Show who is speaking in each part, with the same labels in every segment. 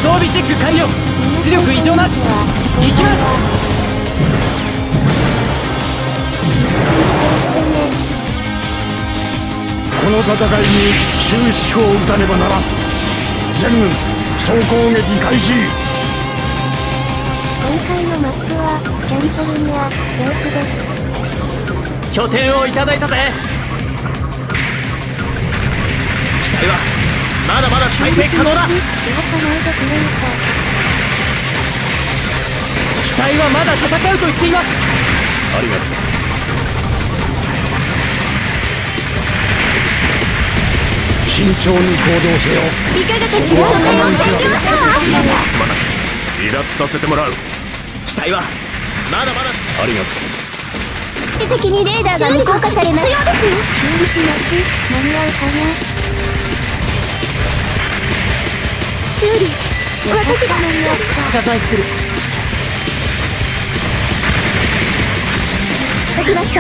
Speaker 1: 装備チェック完了。出力異常なし。行きます。
Speaker 2: この戦いに終止符を打たねばならん。全軍総攻撃開始。
Speaker 3: 今回のマップはキャリフォルニアレークです。
Speaker 1: 拠点をいただいたぜ。機体はまだまだ再生可能だ。機体はまだ戦うと言っています。
Speaker 2: ありがとう。慎重に行動せよ。
Speaker 3: いかがかしら。拠点を占領したわ。
Speaker 2: すまない。離脱させてもらう。
Speaker 1: 機体はまだまだ。
Speaker 2: ありがとう。
Speaker 3: 一時的にレーダーが無効化されます。必要ですよ。中立なし間に合うかな。修理私が
Speaker 1: 謝罪する。
Speaker 3: できました。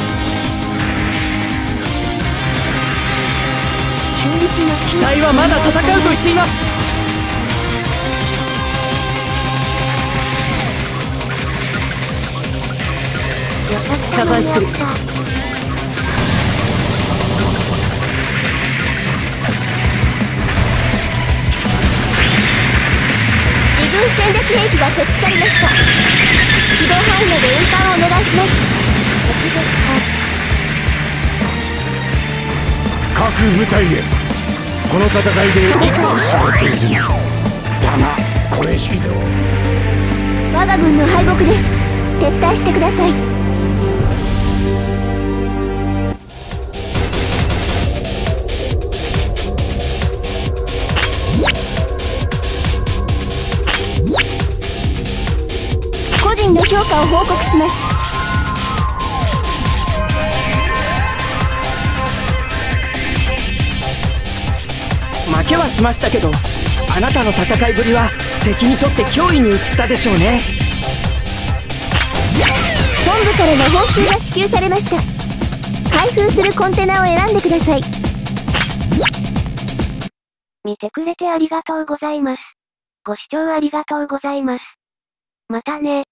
Speaker 1: 機体はまだ戦うと言っています。謝罪する。
Speaker 3: 自分戦略兵器が設置されました。軌道範囲まで運搬をお願いします。
Speaker 2: 各部隊へ。この戦いで戦されている。だがこれ以上
Speaker 3: 我が軍の敗北です。撤退してください。個人の評価を報告します。
Speaker 1: 負けはしましたけど、あなたの戦いぶりは敵にとって脅威に移ったでしょうね。
Speaker 3: 本部からの報酬が支給されました。開封するコンテナを選んでください。見てくれてありがとうございます。ご視聴ありがとうございます。またね。